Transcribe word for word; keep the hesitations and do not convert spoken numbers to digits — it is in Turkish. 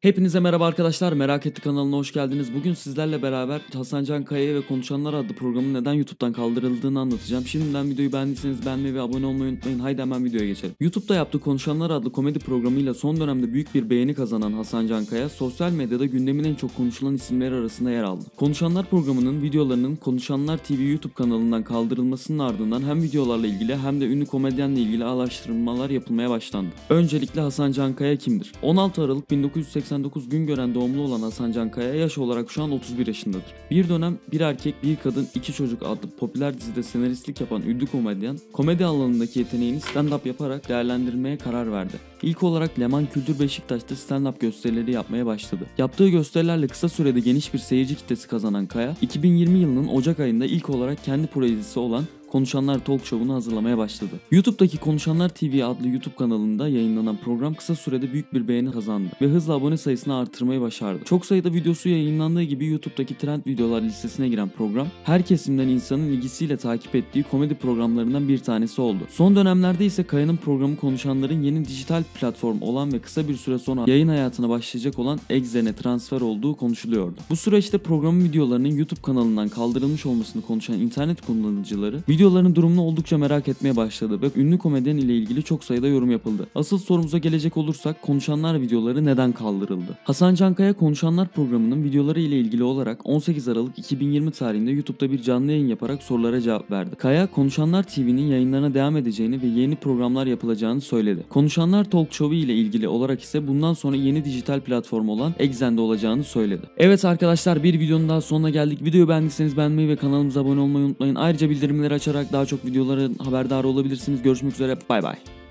Hepinize merhaba arkadaşlar, Merak Etti kanalına hoş geldiniz. Bugün sizlerle beraber Hasan Can Kaya'ya ve Konuşanlar adlı programın neden YouTube'dan kaldırıldığını anlatacağım. Şimdiden videoyu beğendiyseniz beğenmeyi ve abone olmayı unutmayın. Haydi hemen videoya geçelim. YouTube'da yaptığı Konuşanlar adlı komedi programıyla son dönemde büyük bir beğeni kazanan Hasan Can Kaya, sosyal medyada gündemin en çok konuşulan isimleri arasında yer aldı. Konuşanlar programının videolarının Konuşanlar T V YouTube kanalından kaldırılmasının ardından hem videolarla ilgili hem de ünlü komedyenle ilgili araştırmalar yapılmaya başlandı. Öncelikle Hasan Can Kaya kimdir? on altı Aralık bin dokuz yüz seksen dokuz gün gören doğumlu olan Hasan Can Kaya yaş olarak şu an otuz bir yaşındadır. Bir dönem Bir Erkek Bir Kadın İki Çocuk adlı popüler dizide senaristlik yapan ünlü komedyen, komedi alanındaki yeteneğini stand-up yaparak değerlendirmeye karar verdi. İlk olarak Leman Kültür Beşiktaş'ta stand-up gösterileri yapmaya başladı. Yaptığı gösterilerle kısa sürede geniş bir seyirci kitlesi kazanan Kaya, iki bin yirmi yılının Ocak ayında ilk olarak kendi projesi olan Konuşanlar Talk Show'unu hazırlamaya başladı. YouTube'daki Konuşanlar T V adlı YouTube kanalında yayınlanan program kısa sürede büyük bir beğeni kazandı ve hızla abone sayısını artırmayı başardı. Çok sayıda videosu yayınlandığı gibi YouTube'daki trend videolar listesine giren program, her kesimden insanın ilgisiyle takip ettiği komedi programlarından bir tanesi oldu. Son dönemlerde ise Kaya'nın programı Konuşanlar'ın yeni dijital platform olan ve kısa bir süre sonra yayın hayatına başlayacak olan Exxen'e transfer olduğu konuşuluyordu. Bu süreçte programın videolarının YouTube kanalından kaldırılmış olmasını konuşan internet kullanıcıları videoların durumunu oldukça merak etmeye başladı ve ünlü komedyen ile ilgili çok sayıda yorum yapıldı. Asıl sorumuza gelecek olursak Konuşanlar videoları neden kaldırıldı? Hasan Can Kaya Konuşanlar programının videoları ile ilgili olarak on sekiz Aralık iki bin yirmi tarihinde YouTube'da bir canlı yayın yaparak sorulara cevap verdi. Kaya, Konuşanlar T V'nin yayınlarına devam edeceğini ve yeni programlar yapılacağını söyledi. Konuşanlar Talk Show ile ilgili olarak ise bundan sonra yeni dijital platform olan Exxen'de olacağını söyledi. Evet arkadaşlar, bir videonun daha sonuna geldik. Videoyu beğendiyseniz beğenmeyi ve kanalımıza abone olmayı unutmayın. Ayrıca bildirimleri açarak daha çok videoların haberdar olabilirsiniz. Görüşmek üzere. Bay bay.